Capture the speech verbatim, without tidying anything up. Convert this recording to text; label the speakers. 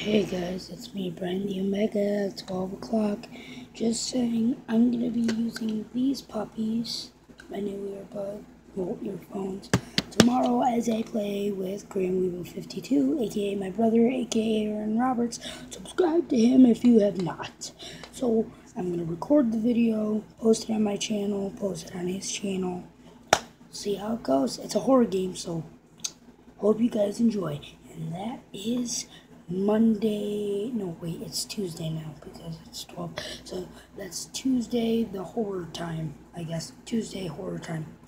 Speaker 1: Hey guys, it's me, Brian the Omega, at twelve o'clock. Just saying, I'm gonna be using these puppies, my new earbud, well, earphones, tomorrow as I play with Graham Weevil fifty-two, aka my brother, aka Aaron Roberts. Subscribe to him if you have not. So, I'm gonna record the video, post it on my channel, post it on his channel, see how it goes. It's a horror game, so hope you guys enjoy. And that is Monday. No, wait, it's Tuesday now because it's twelve. So that's Tuesday, the horror time, I guess. Tuesday, horror time.